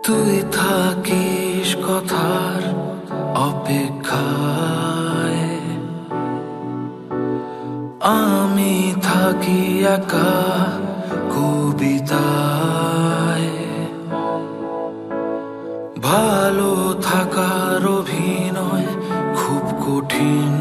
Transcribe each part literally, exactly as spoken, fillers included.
তুই থাকিস কথার অপেক্ষায়, আমি থাকি একা কবিতায়। ভালো থাকার অভিনয় খুব কঠিন,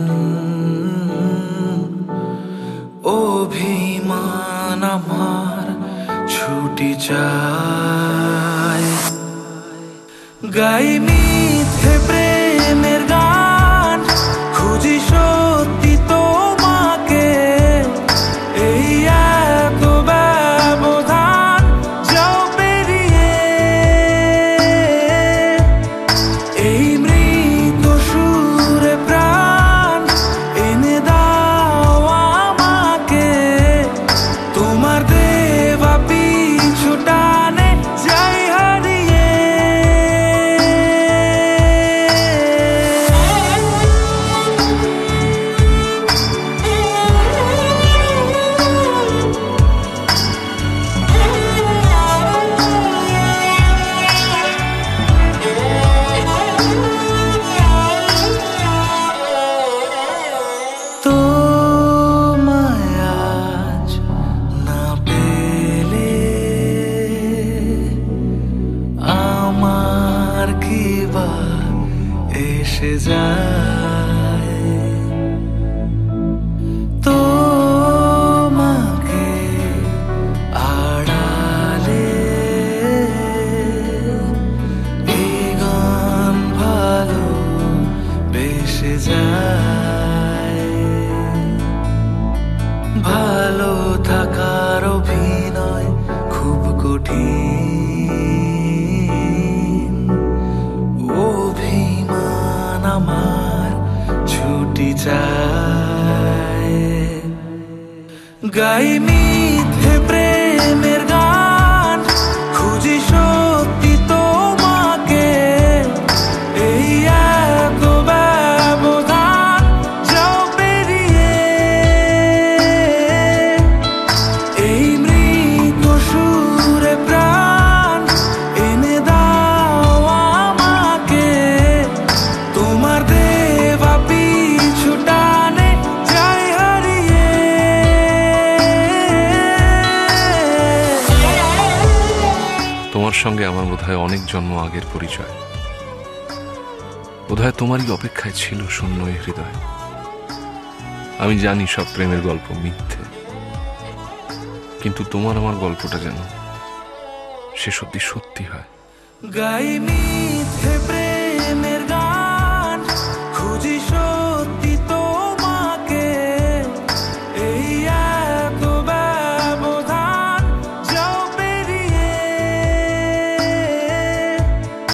অভিমান আমার ছুটি চায়। গাই মিথ্যে প্রেমের গান, খুঁজি সত্যি তোমাকে, এই এত ব্যবধান যাও পেরিয়ে। এই মৃত সুরে প্রাণ এনে দাও আমাকে, তোমার দেওয়া পিছু টানে যাই হারিয়ে। তোমায় আজ না পেলে আমার কি বা এসে যায়। তোমাকে আড়ালে এই গান ভালো বেসে যায়। ভালো থাকার অভিনয় খুব কঠিন, অভিমান আমার ছুটি চায়। গাই মিথ্যে প্রেমের গান, খুঁজি সত্যি তোমাকে, এই এত ব্যবধান যাও পেরিয়ে। এই মৃত সুরে প্রাণ এনে দাও আমাকে, তোমার দেওয়া পিছু টানে যাই হারিয়ে। তোমার সঙ্গে আমার বোধহয় অনেক জন্ম আগের পরিচয়, বোধহয় তোমারই অপেক্ষায় ছিল শূন্য এ হৃদয়। আমি জানি সব প্রেমের গল্প মিথ্যে, কিন্তু তোমার আমার গল্পটা যেন শেষ অব্দি সত্যি হয়। গাই মিথ্যে প্রেম